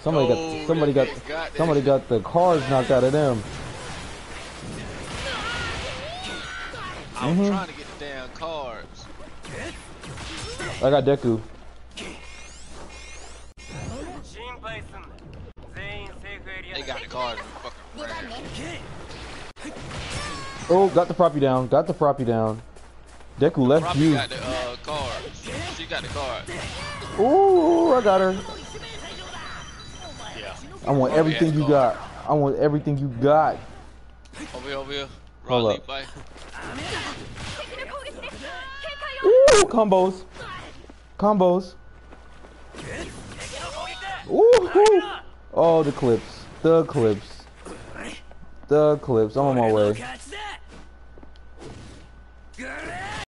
Somebody got the cards knocked out of them. I'm trying to get the damn cards. I got Deku. They got the cards. Oh, got the proppy down. Got the proppy down. Deku left Proppy you. got the cards. She got the card. Ooh, I got her. Yeah. I want everything you got. I want everything you got. Over here. Hold up. Ooh, combos. Combos. Ooh. Oh, the clips. The clips. The clips. I'm on my way.